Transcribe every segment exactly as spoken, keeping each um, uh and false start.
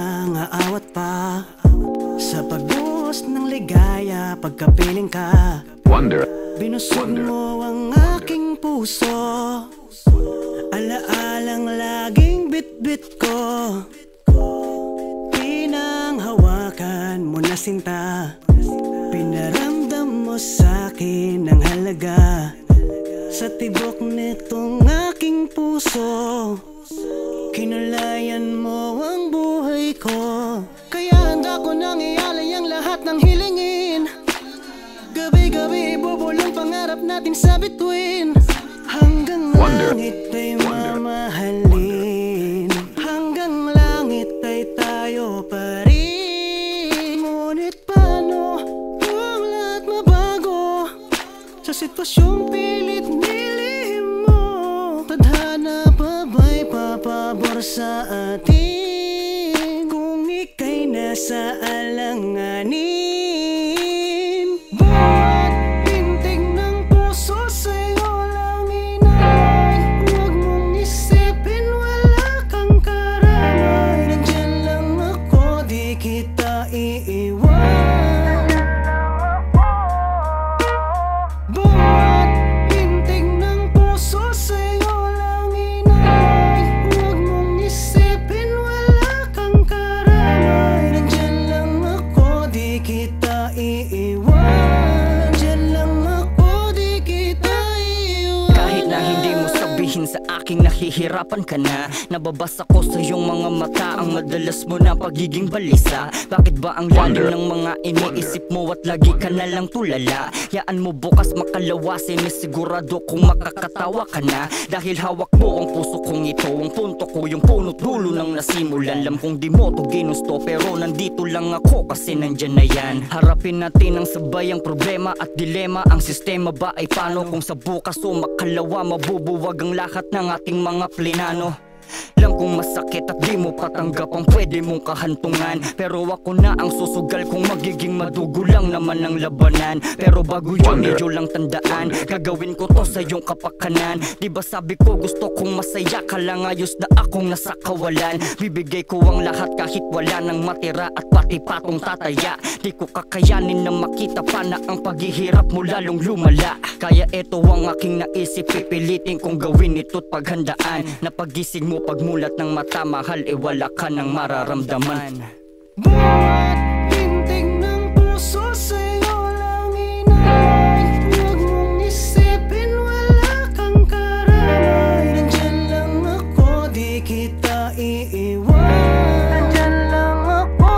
mga awat pa sa pagbuhos ng ligaya pagkapiling ka. Wonder. Binusog mo ang aking puso, alaalang laging bit-bit ko. Pinanghawakan mo na sinta, pinaramdam mo sa'kin ang halaga. Sa tibok nitong aking puso, kinulayan mo ang buhay ko. Kaya handa ko nang ialay ang lahat ng hilingin. Gabi-gabi ibubulong pangarap natin sa bituin. Hanggang langit ay mamahalin, hanggang langit ay tayo pa rin. Ngunit paano kung lahat mabago sa sitwasyong pilit nilihim mo? Tadhana pa ba'y papabor sa atin kung ika'y nasa alanganin? Bawat pintig ng puso sa'yo lang inalay. Huwag mong isipin wala kang karamay. Nandyan lang ako, di kita iiwan. Bawat pintig ng puso sa'yo lang inalay. Huwag mong isipin wala kang karamay. Nandyan lang ako, di kita iiwan. Nandyan lang ako, di kita iiwan. Kahit na hindi mo sabihin sa aking nahihirapan ka na, nababasa ko sa iyong mga mata ang madalas mo na pagiging balisa. Bakit ba ang lalim ng mga iniisip mo at lagi ka na lang tulala? Yaan mo bukas makalawasin, may sigurado kung makakatawa ka na. Dahil hawak mo ang puso kong ito, ang punto ko yung punot dulo ng nasimulan. Alam kong di mo to ginusto pero nandito lang ako kasi nandyan na yan. Harapin natin ang sabay ang problema at dilema. Ang sistema ba ay paano kung sa bukas o makalawa mabubuwag ang lahat ng ating mga plinano? Alam kong masakit at di mo patanggap ang pwede mong kahantungan, pero ako na ang susugal kung magiging madugo lang naman ang labanan. Pero bago yun, medyo lang tandaan, gagawin ko to sa iyong kapakanan. Di ba sabi ko gusto kong masaya ka lang, ayos na akong nasa kawalan. Bibigay ko ang lahat kahit wala nang matira at pati patong tataya. Di ko kakayanin na makita pa na ang paghihirap mo lalong lumala. Kaya eto ang aking naisip, pipilitin kong gawin ito't paghandaan. Na pagising mo pagmulat ng mata, mahal e wala ka nang mararamdaman. Bawat pintig ng puso sa'yo lang inalay. Huwag mong isipin wala kang karamay. Nandyan lang ako, di kita iiwan. Nandyan lang ako.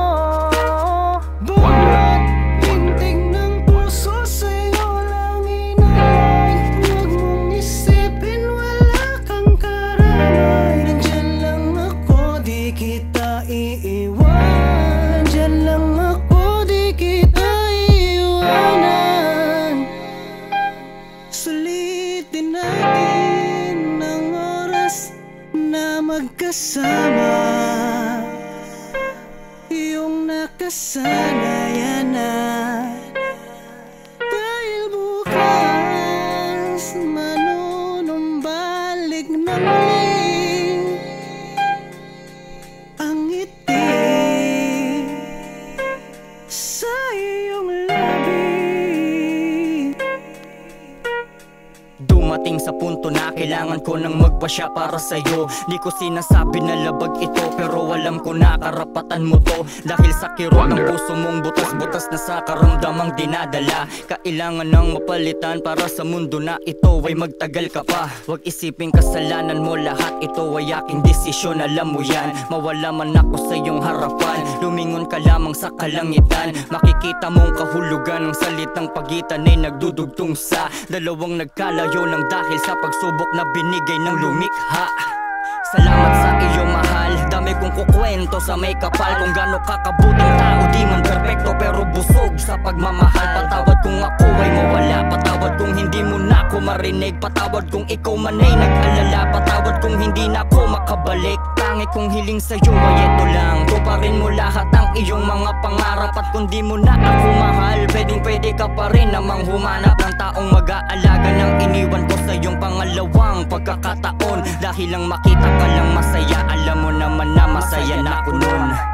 Bawat pintig ng puso sa'yo lang inalay. Huwag mong isipin wala kang karamay. Nandyan lang ako, di kita iiwan. Nandyan lang ako, di kita iiwanan. Sulitin natin ang oras na magkasama, yung nakasanayan na. Dahil bukas manunumbalik na muli ang ngiti sa iyong labi. Dumating sa punto na kailangan ko nang magpasya para sa'yo. Di ko sinasabi na labag ito, pero alam ko na karapatan mo to. Dahil sa kirot ng puso mong butas-butas na sa karamdamang dinadala. Kailangan nang mapalitan para sa mundo na ito ay magtagal ka pa. Huwag isiping kasalanan mo, lahat ito ay aking desisyon, alam mo yan. Mawala man ako sa iyong harapan, lumingon ka lamang sa kalangitan. Makikita mong kahulugan ng salitang pagitan ay nagdudugtong sa dalawang nagkalayo ng dahil sa pagsubok na binigay ng lumikha. Salamat sa iyo mahal, dami kong kukwento sa may kapal. Kung gaano kakabuting tao, di man perfecto pero busog sa pagmamahal. Patawad kung ako ay mawala, patawad kung hindi mo na ako marinig, patawad kung ikaw man ay nag-alala, patawad kung hindi na ako makabalik. Tangi kong hiling sa'yo ay ito lang, to pa rin mo lahat ang iyong mga pangarap. At kung di mo na ako mahal, pwedeng pwede ka pa rin namang humanap ng taong mag-aalaga ng iniwan ko sa iyong pangalawang pagkakataon. Dahil lang makita ka lang masaya, alam mo naman na masaya na ako nun.